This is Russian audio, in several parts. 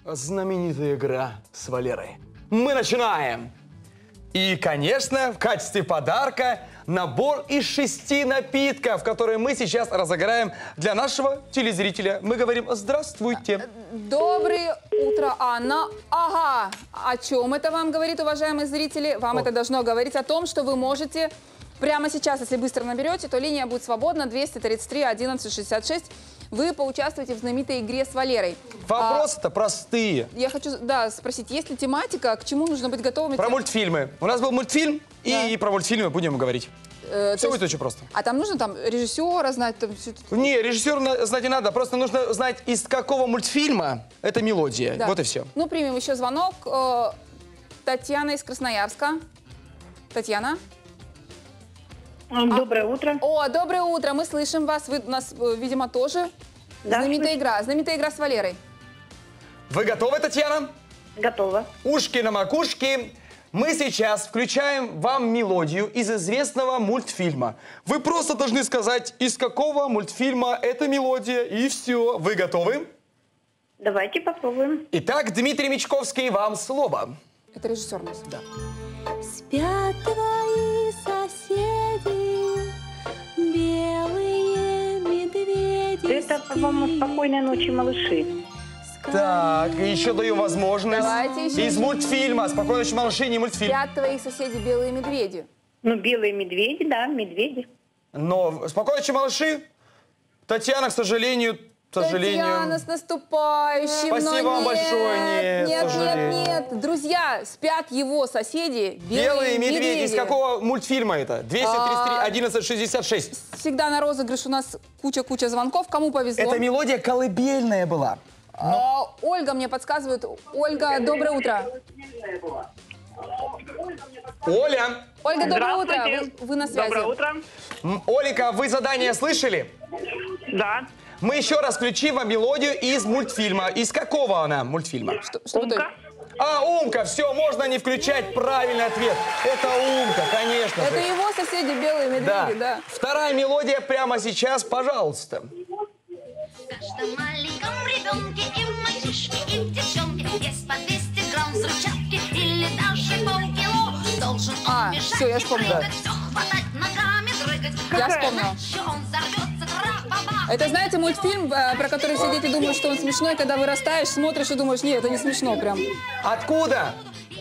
знаменитая игра с Валерой. Мы начинаем! И, конечно, в качестве подарка набор из 6 напитков, которые мы сейчас разыграем для нашего телезрителя. Мы говорим «Здравствуйте». Доброе утро, Анна. Ага, о чем это вам говорит, уважаемые зрители? Вам это должно говорить о том, что вы можете прямо сейчас, если быстро наберете, то линия будет свободна 233 11 66. Вы поучаствуете в знаменитой игре с Валерой. Вопросы-то простые. Я хочу, спросить, есть ли тематика, к чему нужно быть готовыми? Про мультфильмы. У нас был мультфильм, и про мультфильмы будем говорить. Все будет очень просто. А там нужно режиссера знать? Не, режиссера знать не надо. Просто нужно знать, из какого мультфильма эта мелодия. Да. Вот и все. Ну, примем еще звонок. Татьяна из Красноярска. Татьяна? Доброе утро. О, доброе утро. Мы слышим вас. Вы нас, видимо, тоже. Да, Знаменитая игра с Валерой. Вы готовы, Татьяна? Готово. Ушки на макушке. Мы сейчас включаем вам мелодию из известного мультфильма. Вы просто должны сказать, из какого мультфильма эта мелодия, и все. Вы готовы? Давайте попробуем. Итак, Дмитрий Мечковский, вам слово. Это режиссер у нас. Да. Спят твои соседи, белые медведи. Это, по-моему, «Спокойной ночи, малыши». Так, еще даю возможность. Давайте еще. Из мультфильма «Спокойной ночи, малыши», не мультфильм. Спят твои соседи белые медведи. Ну, белые медведи, да, медведи. Но «Спокойной ночи, малыши», Татьяна, к сожалению... Татьяна, с наступающим. Спасибо вам большое. Нет, к сожалению. Нет. Друзья, спят его соседи Белые медведи. Из какого мультфильма это? 233 11 66. Всегда на розыгрыш у нас куча звонков. Кому повезло? Эта мелодия колыбельная была. Ольга мне подсказывает. Ольга, доброе утро. Оля. Ольга, доброе утро. Вы на связи. Доброе утро. Оленька, вы задание слышали? Да. Мы еще раз включим вам мелодию из мультфильма. Из какого она мультфильма? Умка. Умка. Все, можно не включать. Правильный ответ. Это Умка, конечно. Это его соседи белые медведи, да. Вторая мелодия прямо сейчас, пожалуйста. В каждом маленьком ребенке и в мальчишке, и в девчонке есть по 200 грамм взрывчатки или даже полкило. Должен он бежать, все, я вспомнила. все хватать ногами, дрыгать. Я вспомнила. Он взорвется, трах-бабах. Это, знаете, мультфильм, про который все дети думают, что он смешной, когда вырастаешь, смотришь и думаешь, нет, это не смешно прям. Откуда?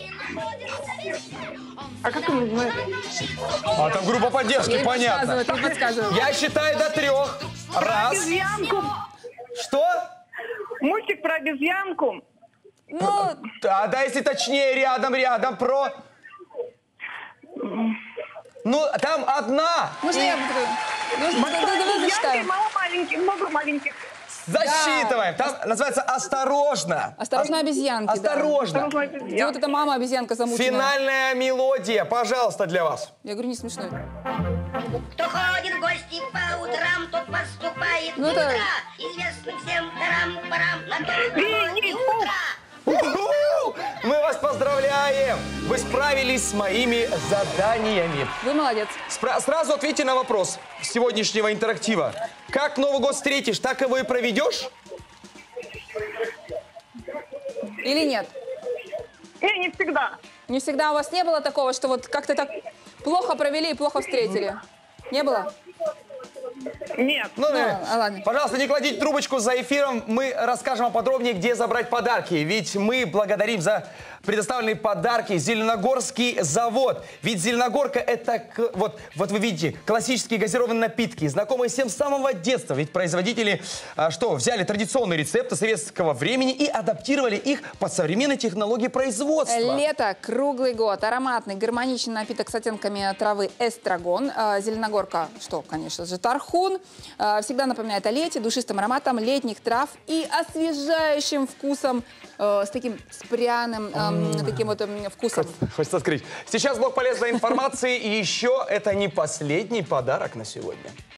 А как он называется? А там группа поддержки, Не понятно. подсказывают, не подсказывают. Я считаю до 3. Раз. Обезьянку. Что? Мультик про обезьянку. Ну, Да, если точнее, рядом, про... Ну, там одна. можно я... Давай зачитаем. Мало маленьких, много маленьких. Засчитываем. Там называется «Осторожно». Осторожно, обезьянки. да. Осторожно. И вот эта мама обезьянка замученная. Финальная мелодия, пожалуйста, для вас. Я говорю, не смешной. Кто ходит в гости по утрам, тот поступает Ну, это- известным всем тарам-парам на первое утро. У-ху! Мы вас поздравляем! Вы справились с моими заданиями. Вы молодец. Сразу ответьте на вопрос сегодняшнего интерактива. Как Новый год встретишь, так его и проведешь? Или нет? Не всегда. Не всегда у вас не было такого, что вот как-то так плохо провели и плохо встретили? Не было? Нет. Ладно. Пожалуйста, не кладите трубочку за эфиром. Мы расскажем вам подробнее, где забрать подарки. Ведь мы благодарим за предоставленные подарки Зеленогорский завод. Ведь Зеленогорка — это, вот вы видите, классические газированные напитки, знакомые всем с самого детства. Ведь производители взяли традиционные рецепты советского времени и адаптировали их под современные технологии производства. Лето, круглый год, ароматный, гармоничный напиток с оттенками травы эстрагон. Зеленогорка, что, конечно же, тархун. Всегда напоминает о лете, душистым ароматом летних трав и освежающим вкусом, с пряным таким вот вкусом. Хочется открыть. Сейчас блок полезной информации, и еще это не последний подарок на сегодня.